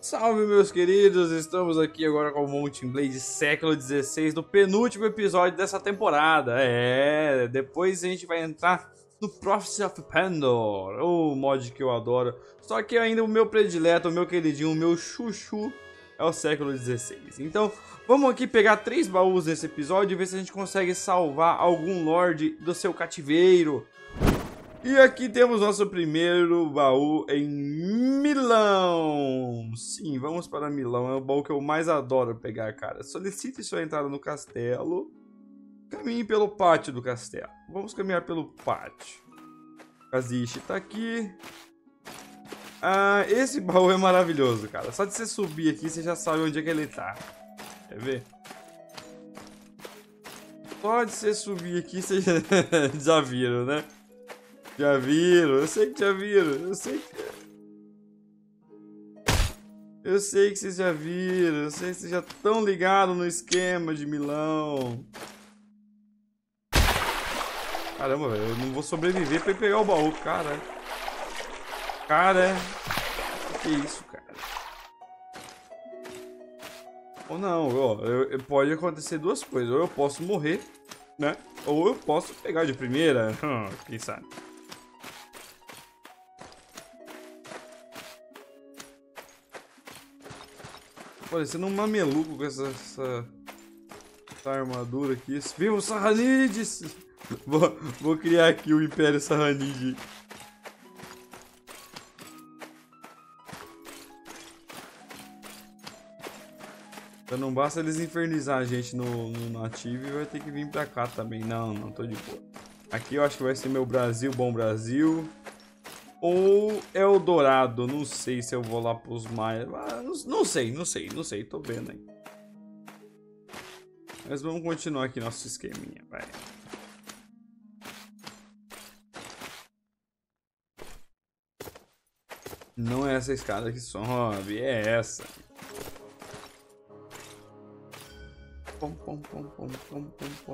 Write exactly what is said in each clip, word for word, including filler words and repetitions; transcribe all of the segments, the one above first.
Salve, meus queridos! Estamos aqui agora com o Mount and Blade século dezesseis do penúltimo episódio dessa temporada. É, depois a gente vai entrar no Prophecy of Pandor, o mod que eu adoro. Só que ainda o meu predileto, o meu queridinho, o meu chuchu é o século dezesseis. Então, vamos aqui pegar três baús nesse episódio e ver se a gente consegue salvar algum Lorde do seu cativeiro. E aqui temos nosso primeiro baú em Milão. Sim, vamos para Milão. É o baú que eu mais adoro pegar, cara. Solicite sua entrada no castelo. Caminhe pelo pátio do castelo. Vamos caminhar pelo pátio. Kazishi tá aqui. Ah, esse baú é maravilhoso, cara. Só de você subir aqui, você já sabe onde é que ele tá. Quer ver? Só de você subir aqui, você já, já viram, né? Já viram, eu sei que já viram, eu sei que... Eu sei que vocês já viram, eu sei que vocês já estão ligados no esquema de Milão. Caramba, velho, eu não vou sobreviver pra ir pegar o baú, cara. Cara, o que é isso, cara? Ou não, ó, eu, eu, pode acontecer duas coisas, ou eu posso morrer, né? Ou eu posso pegar de primeira, quem sabe? Parecendo um mameluco com essa, essa, essa armadura aqui. Viva os Sarranides! Vou, vou criar aqui o Império Sarranide. Então não basta eles infernizar a gente no, no nativo e vai ter que vir pra cá também. Não, não tô de boa. Aqui eu acho que vai ser meu Brasil, bom Brasil. Ou Eldorado, não sei se eu vou lá pros Maias. Ah, não, não sei, não sei, não sei, tô vendo aí. Mas vamos continuar aqui nosso esqueminha, vai. Não é essa escada que sobe, é essa. Pom, pom, pom, pom, pom, pom, pom.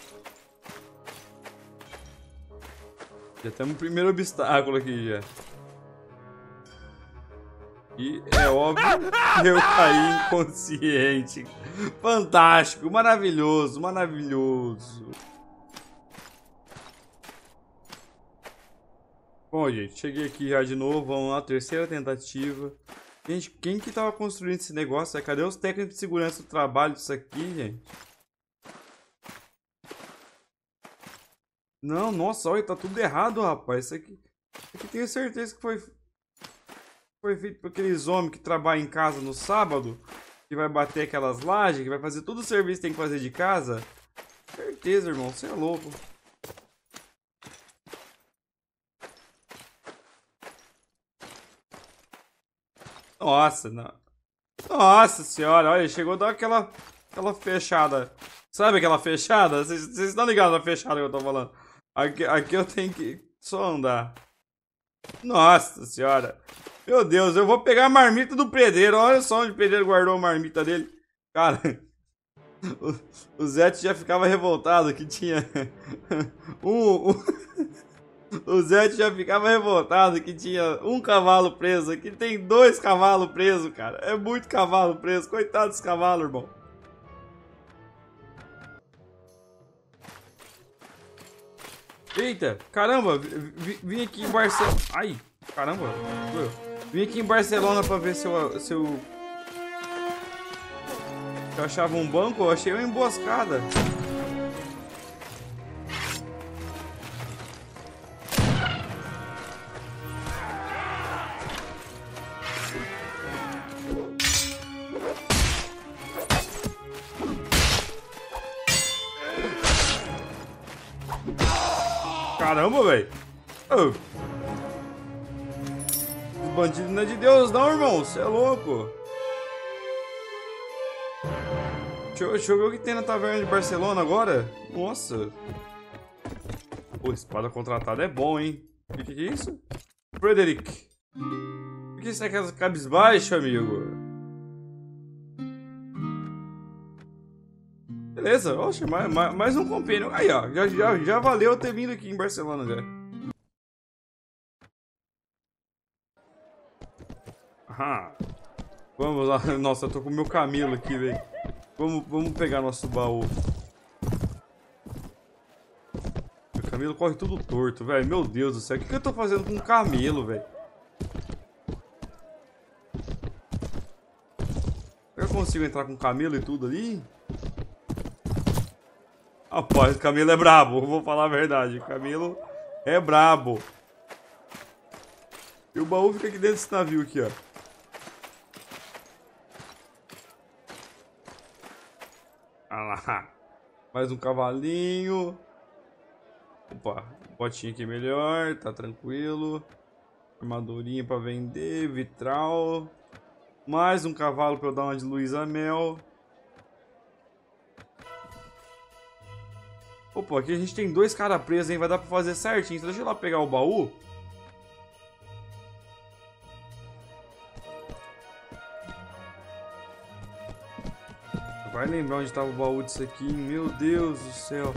Já temos o primeiro obstáculo aqui já. E é óbvio que eu caí inconsciente. Fantástico, maravilhoso, maravilhoso. Bom, gente, cheguei aqui já de novo. Vamos lá, terceira tentativa. Gente, quem que tava construindo esse negócio? Cadê os técnicos de segurança do trabalho disso aqui, gente? Não, nossa, olha, tá tudo errado, rapaz. Isso aqui, isso aqui tenho certeza que foi, foi feito por aqueles homens que trabalham em casa no sábado, que vai bater aquelas lajes, que vai fazer todo o serviço que tem que fazer de casa. Certeza, irmão, você é louco. Nossa, não. Nossa senhora, olha, chegou a dar aquela, aquela fechada. Sabe aquela fechada? Vocês estão ligados na fechada que eu tô falando? Aqui, aqui eu tenho que só andar. Nossa senhora. Meu Deus, eu vou pegar a marmita do pedreiro. Olha só onde o pedreiro guardou a marmita dele. Cara, o, o Zé já ficava revoltado que tinha... um, um, o Zé já ficava revoltado que tinha um cavalo preso. Aqui tem dois cavalos presos, cara. É muito cavalo preso. Coitado dos cavalos, irmão. Eita, caramba, vim aqui em Barcelona. Ai, caramba, vim aqui em Barcelona pra ver se eu, se eu, se eu achava um banco. Eu achei uma emboscada. Caramba, velho. Oh. Os bandidos não é de Deus não, irmão. Você é louco. Deixa eu, deixa eu ver o que tem na taverna de Barcelona agora. Nossa. Pô, espada contratada é bom, hein? O que, que é isso? Frederick. Por que você é cabisbaixo, amigo? Beleza, oxe, mais, mais, mais um compênio. Aí, ó, já, já, já valeu ter vindo aqui em Barcelona, já. Aham. Vamos lá. Nossa, eu tô com o meu camelo aqui, velho. Vamos, vamos pegar nosso baú. Meu camelo corre tudo torto, velho. Meu Deus do céu. O que, que eu tô fazendo com um camelo, velho? Eu consigo entrar com camelo e tudo ali? Rapaz, o camelo é brabo. Vou falar a verdade. O camelo é brabo. E o baú fica aqui dentro desse navio aqui, ó. Ah lá. Mais um cavalinho. Opa, botinha aqui melhor. Tá tranquilo. Armadurinha pra vender. Vitral. Mais um cavalo pra eu dar uma de Luísa Mel. Opa, aqui a gente tem dois caras presos, hein? Vai dar pra fazer certinho. Então deixa eu lá pegar o baú. Vai lembrar onde tava o baú disso aqui. Meu Deus do céu.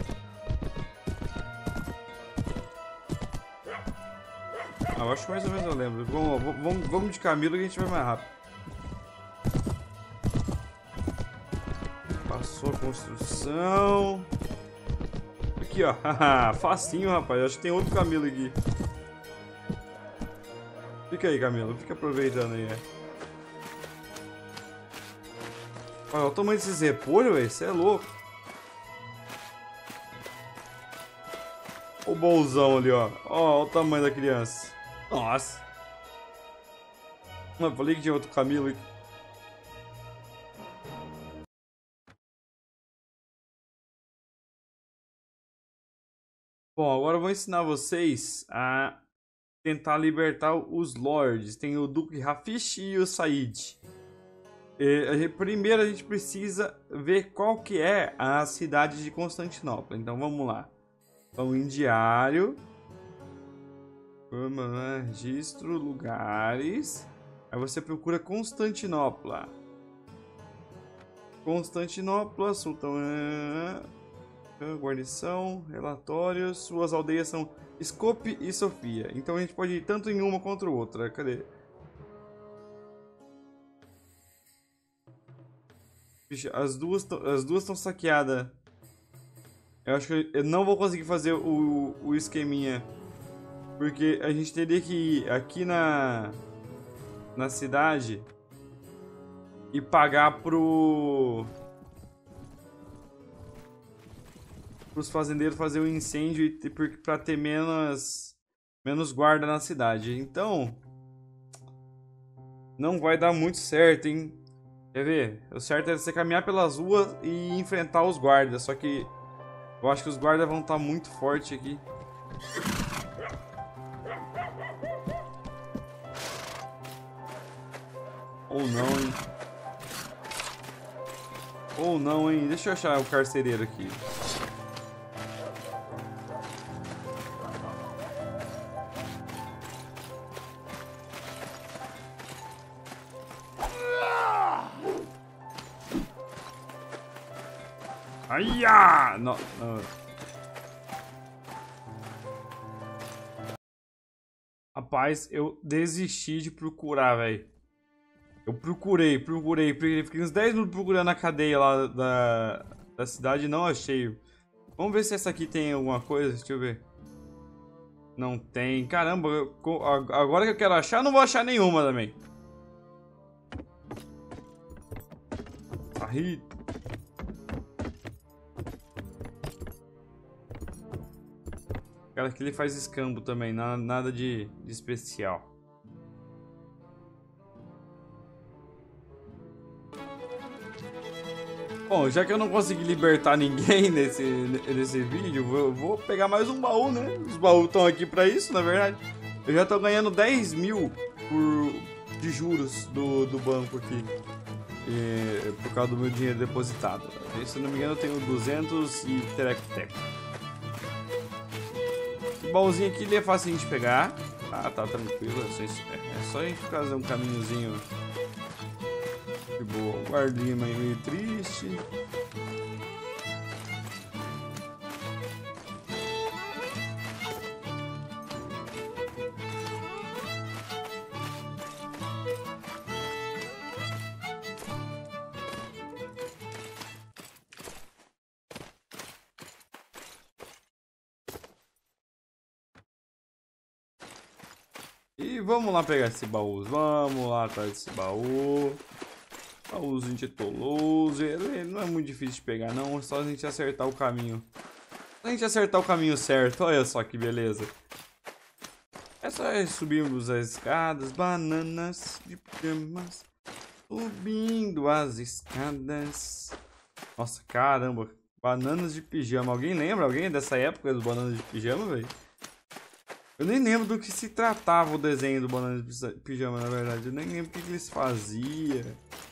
Ah, eu acho que mais ou menos eu lembro. Vamos, vamos, vamos de camelo que a gente vai mais rápido. Passou a construção. Aqui, ó. Facinho, rapaz. Eu acho que tem outro camelo aqui. Fica aí, camelo. Fica aproveitando aí, né? Olha o tamanho desses repolhos, velho. Você é louco. O bolzão ali, ó. Ó, o tamanho da criança. Nossa. Eu falei que tinha outro camelo aqui. Bom, agora eu vou ensinar vocês a tentar libertar os lords. Tem o Duque Rafish e o Said. E, primeiro a gente precisa ver qual que é a cidade de Constantinopla. Então vamos lá. Vamos em diário. Vamos lá, registro, lugares. Aí você procura Constantinopla. Constantinopla, Sultão... Guarnição, relatórios. Suas aldeias são Skopje e Sofia. Então a gente pode ir tanto em uma contra outra. Cadê? As duas as duas estão saqueadas. Eu acho que eu não vou conseguir fazer o, o esqueminha. Porque a gente teria que ir aqui na na cidade e pagar pro os fazendeiros fazer o incêndio e para ter menos menos guarda na cidade. Então não vai dar muito certo, hein? Quer ver? O certo é você caminhar pelas ruas e enfrentar os guardas. Só que eu acho que os guardas vão estar muito fortes aqui. Ou não, hein? Ou não, hein? Deixa eu achar o carcereiro aqui. Aiá! Não, não. Rapaz, eu desisti de procurar, velho. Eu procurei, procurei, procurei. Fiquei uns dez minutos procurando a cadeia lá da, da cidade e não achei. Vamos ver se essa aqui tem alguma coisa. Deixa eu ver. Não tem. Caramba, eu, agora que eu quero achar, não vou achar nenhuma também. Aí. Cara, que ele faz escambo também, nada, nada de, de especial. Bom, já que eu não consegui libertar ninguém nesse, nesse vídeo, eu vou pegar mais um baú, né? Os baús estão aqui pra isso, na verdade. Eu já tô ganhando dez mil por, de juros do, do banco aqui. E, por causa do meu dinheiro depositado. E, se não me engano, eu tenho duzentos e tereco-teco. Esse baúzinho aqui ele é fácil de pegar. Ah, tá tranquilo. É só, é só a gente fazer um caminhozinho de boa. O guardinha meio triste. E vamos lá pegar esse baú. Vamos lá atrás desse baú. Baúzinho de toloso. Ele não é muito difícil de pegar, não. É só a gente acertar o caminho. Se a gente acertar o caminho certo, olha só que beleza. É só subirmos as escadas. Bananas de pijamas. Subindo as escadas. Nossa, caramba. Bananas de pijama. Alguém lembra? Alguém dessa época dos bananas de pijama, velho? Eu nem lembro do que se tratava o desenho do Banana de Pijama, na verdade. Eu nem lembro o que eles faziam.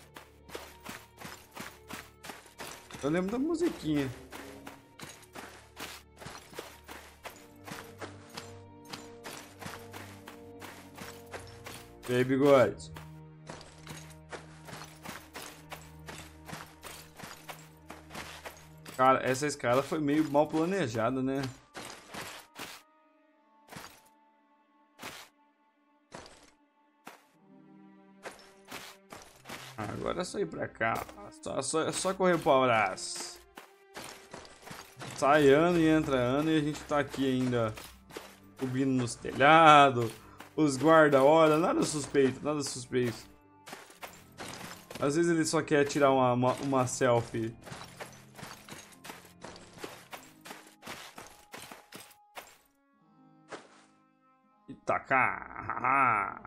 Eu lembro da musiquinha. E aí, bigode? Cara, essa escada foi meio mal planejada, né? Agora é só ir pra cá. Só, só, só correr pro abraço. Sai ano e entra ano e a gente tá aqui ainda subindo nos telhados. Os guarda-hora, nada suspeito, nada suspeito. Às vezes ele só quer tirar uma, uma, uma selfie. E tacar.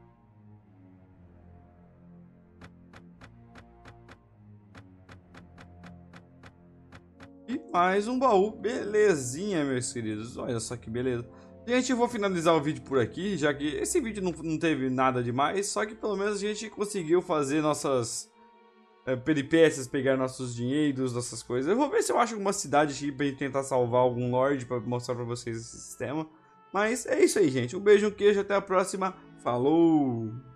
E mais um baú, belezinha, meus queridos. Olha só que beleza. Gente, eu vou finalizar o vídeo por aqui, já que esse vídeo não, não teve nada demais, só que pelo menos a gente conseguiu fazer nossas é, peripécias, pegar nossos dinheiros, nossas coisas. Eu vou ver se eu acho alguma cidade aqui pra gente tentar salvar algum lord pra mostrar pra vocês esse sistema. Mas é isso aí, gente. Um beijo, um queijo, até a próxima. Falou!